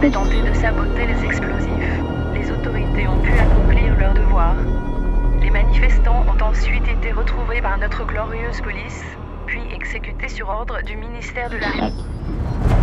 avait tenté de saboter les explosifs. Les autorités ont pu accomplir leur devoir. Les manifestants ont ensuite été retrouvés par notre glorieuse police, puis exécutés sur ordre du ministère de la République.